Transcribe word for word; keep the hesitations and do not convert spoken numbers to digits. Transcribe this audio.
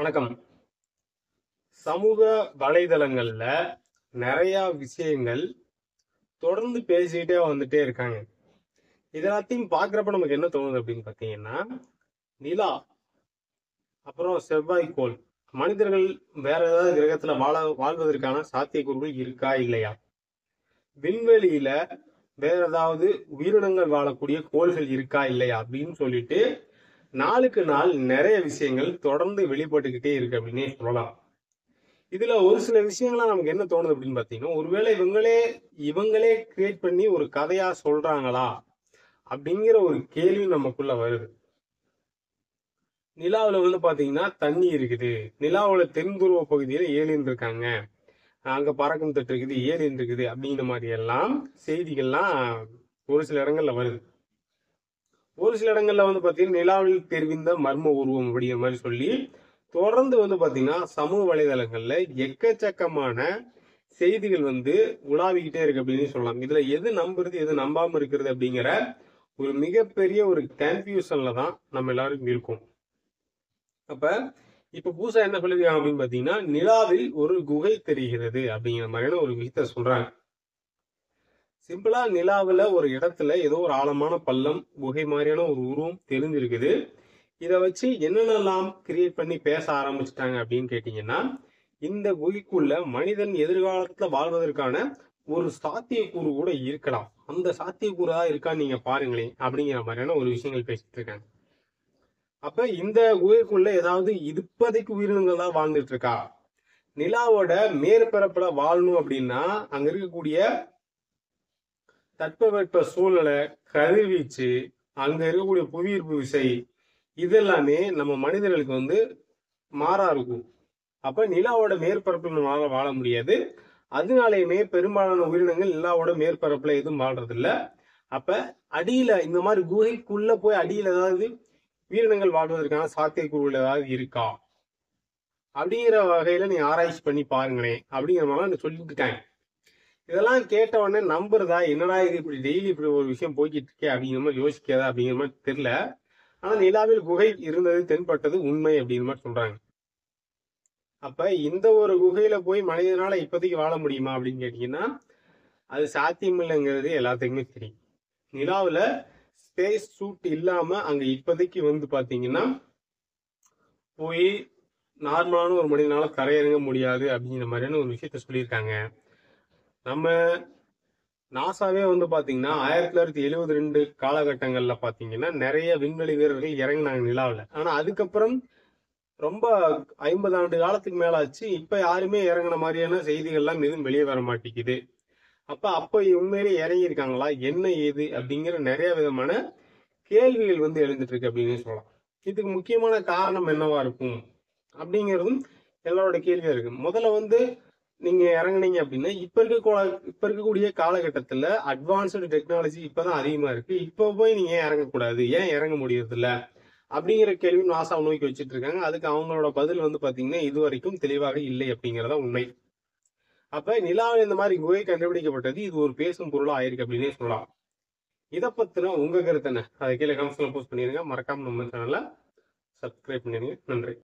வணக்கம். சமூக வலைதளங்கள்ல நிறைய விஷயங்கள் தொடர்ந்து பேசிக்கிட்டே வந்துட்டே இருக்காங்க. இதெல்லாத்தையும் பார்க்குறப்ப நமக்கு என்ன தோணுது அப்படின்னு பார்த்தீங்கன்னா, நிலா, அப்புறம் செவ்வாய்க்கோள், மனிதர்கள் வேற ஏதாவது கிரகத்துல வாழ வாழ்வதற்கான சாத்தியக்கூறுகள் இருக்கா இல்லையா? விண்வெளியில வேற ஏதாவது உயிரினங்கள் வாழக்கூடிய கோள்கள் இருக்கா இல்லையா அப்படின்னு சொல்லிட்டு நாளுக்கு நாள் நிறைய விஷயங்கள் தொடர்ந்து வெளிப்பட்டுக்கிட்டே இருக்கு அப்படின்னே சொல்லலாம். இதுல ஒரு சில விஷயங்கள்லாம் நமக்கு என்ன தோணுது அப்படின்னு பாத்தீங்கன்னா, ஒருவேளை இவங்களே இவங்களே கிரியேட் பண்ணி ஒரு கதையா சொல்றாங்களா அப்படிங்கிற ஒரு கேள்வி நமக்குள்ள வருது. நிலாவுல வந்து பாத்தீங்கன்னா தண்ணி இருக்குது, நிலாவோட தென்துருவ பகுதியில ஏலியன் இருக்காங்க, அங்க பறக்கும் தட்டு இருக்குது, ஏலியன் இருக்குது அப்படிங்கிற மாதிரி எல்லாம் செய்திகள்லாம் ஒரு சில இடங்கள்ல வருது. ஒரு சில இடங்கள்ல வந்து பாத்தீங்கன்னா நிலாவில் தெரிவிந்த மர்ம உருவம் அப்படிங்கிற மாதிரி சொல்லி தொடர்ந்து வந்து பாத்தீங்கன்னா சமூக வலைதளங்கள்ல எக்கச்சக்கமான செய்திகள் வந்து உலாவிக்கிட்டே இருக்கு அப்படின்னு சொல்லலாம். இதுல எது நம்புறது எது நம்பாம இருக்கிறது அப்படிங்கிற ஒரு மிகப்பெரிய ஒரு கன்ஃபியூஷன்ல தான் நம்ம எல்லாரும் இருக்கோம். அப்ப இப்ப புதுசா என்ன சொல்லிருக்காங்க அப்படின்னு பாத்தீங்கன்னா, நிலாவில் ஒரு குகை தெரிகிறது அப்படிங்கிற மாதிரியான ஒரு விஷயத்த சொல்றாங்க. சிம்பிளா நிலாவுல ஒரு இடத்துல ஏதோ ஒரு ஆழமான பள்ளம், குகை மாதிரியான ஒரு உருவம் தெரிஞ்சிருக்குது. இதை வச்சு என்னென்னலாம் கிரியேட் பண்ணி பேச ஆரம்பிச்சிட்டாங்க அப்படின்னு கேட்டீங்கன்னா, இந்த குகைக்குள்ள மனிதன் எதிர்காலத்துல வாழ்வதற்கான ஒரு சாத்தியக்கூறு கூட இருக்கலாம், அந்த சாத்தியக்கூறா இருக்கான்னு நீங்க பாருங்களேன் அப்படிங்கிற மாதிரியான ஒரு விஷயங்கள் பேசிட்டு இருக்காங்க. அப்ப இந்த குகைக்குள்ள ஏதாவது இப்போதைக்கு உயிரினங்கள் தான் வாழ்ந்துட்டு இருக்கா? நிலாவோட மேற்பரப்புல வாழணும் அப்படின்னா அங்க இருக்கக்கூடிய தட்பவெட்ப சூழ்நிலை, கதிர்வீச்சு, அங்க இருக்கக்கூடிய புவியீர்ப்பு விசை, இதெல்லாமே நம்ம மனிதர்களுக்கு வந்து மாறா இருக்கும். அப்ப நிலாவோட மேற்பரப்புல நம்மளால வாழ முடியாது. அதனாலேயுமே பெரும்பாலான உயிரினங்கள் நிலாவோட மேற்பரப்புல எதுவும் வாழ்றது இல்ல. அப்ப அடியில இந்த மாதிரி குகைக்குள்ள போய் அடியில ஏதாவது உயிரினங்கள் வாழ்வதற்கான சாத்தியக்கூறுகள் ஏதாவது இருக்கா அப்படிங்கிற வகையில நீ ஆராய்ச்சி பண்ணி பாருங்களேன் அப்படிங்கிற மாதிரி சொல்லிட்டுட்டாங்க. இதெல்லாம் கேட்ட உடனே நம்புறதா, என்னடா இது இப்படி டெய்லி இப்படி ஒரு விஷயம் போய்கிட்டு இருக்கே அப்படிங்கிற மாதிரி யோசிக்காதா அப்படிங்கிற மாதிரி தெரியல. ஆனா நிலாவில் குகை இருந்தது தென்பட்டது உண்மை அப்படிங்கிற மாதிரி சொல்றாங்க. அப்ப இந்த ஒரு குகையில போய் மனிதனால இப்போதைக்கு வாழ முடியுமா அப்படின்னு கேட்டீங்கன்னா அது சாத்தியம் இல்லைங்கிறது எல்லாத்துக்குமே தெரியும். நிலாவுல ஸ்பேஸ் சூட் இல்லாம அங்க இப்போதைக்கு வந்து பாத்தீங்கன்னா போய் நார்மலான ஒரு மனிதனால தரையிறங்க முடியாது அப்படிங்கிற மாதிரியான ஒரு விஷயத்த சொல்லியிருக்காங்க. நம்ம நாசாவே வந்து பாத்தீங்கன்னா ஆயிரத்தி தொள்ளாயிரத்தி எழுபத்தி ரெண்டு காலகட்டங்கள்ல பாத்தீங்கன்னா நிறைய விண்வெளி வீரர்கள் இறங்கினாங்க நிலாவுல. ஆனா அதுக்கப்புறம் ரொம்ப ஐம்பது ஆண்டு காலத்துக்கு மேல ஆச்சு, இப்ப யாருமே இறங்கின மாதிரியான செய்திகள்லாம் எதுவும் வெளியே வர மாட்டேங்குது. அப்ப அப்ப உண்மையிலே இறங்கி இருக்காங்களா, என்ன ஏது அப்படிங்கிற நிறைய விதமான கேள்விகள் வந்து எழுந்துட்டு இருக்கு அப்படின்னு சொல்லலாம். இதுக்கு முக்கியமான காரணம் என்னவா இருக்கும் அப்படிங்கிறதும் எல்லாரோட கேள்வியா இருக்கு. முதல்ல வந்து நீங்க இறங்குனீங்க அப்படின்னா இப்ப இருக்க இப்ப இருக்கக்கூடிய காலகட்டத்துல அட்வான்ஸ்டு டெக்னாலஜி இப்பதான் அதிகமா இருக்கு, இப்ப போய் நீங்க ஏன் இறங்கக்கூடாது, ஏன் இறங்க முடியறது இல்ல அப்படிங்கிற கேள்வி நாசா நோக்கி வச்சுட்டு இருக்காங்க. அதுக்கு அவங்களோட பதில் வந்து பாத்தீங்கன்னா இது வரைக்கும் தெளிவாக இல்லை அப்படிங்கறத உண்மை. அப்ப நிலாவில் இந்த மாதிரி குகை கண்டுபிடிக்கப்பட்டது இது ஒரு பேசும் பொருளா ஆயிருக்கு அப்படின்னே சொல்லலாம். இதை பத்தின உங்க கருத்து என்ன? அதை கீழே கமெண்ட்ஸ்ல போஸ்ட் பண்ணிருங்க. மறக்காம நம்ம சேனலை சப்ஸ்கிரைப் பண்ணிருங்க. நன்றி.